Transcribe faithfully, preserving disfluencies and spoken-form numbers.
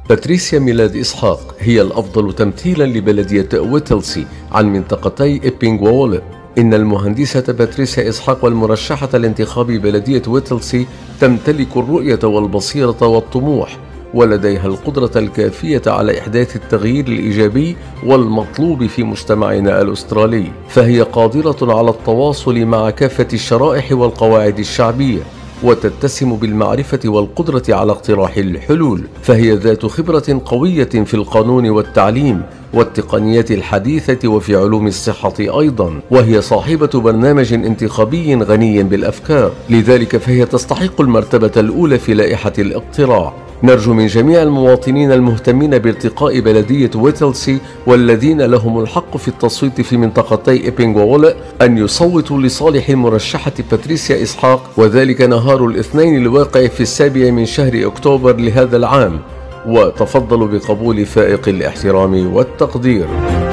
باتريسيا ميلاد إسحاق هي الأفضل تمثيلا لبلدية ويتلسي عن منطقتي إيبينغ وولر. إن المهندسة باتريسيا إسحاق والمرشحة لانتخاب بلدية ويتلسي تمتلك الرؤية والبصيرة والطموح، ولديها القدرة الكافية على إحداث التغيير الإيجابي والمطلوب في مجتمعنا الأسترالي، فهي قادرة على التواصل مع كافة الشرائح والقواعد الشعبية، وتتسم بالمعرفة والقدرة على اقتراح الحلول، فهي ذات خبرة قوية في القانون والتعليم والتقنيات الحديثة وفي علوم الصحة أيضا، وهي صاحبة برنامج انتخابي غني بالأفكار، لذلك فهي تستحق المرتبة الأولى في لائحة الاقتراع. نرجو من جميع المواطنين المهتمين بارتقاء بلدية ويتلسي والذين لهم الحق في التصويت في منطقتي إيبينغ وولر أن يصوتوا لصالح المرشحة باتريسيا إسحاق، وذلك نهار الاثنين الواقع في السابع من شهر أكتوبر لهذا العام، وتفضلوا بقبول فائق الاحترام والتقدير.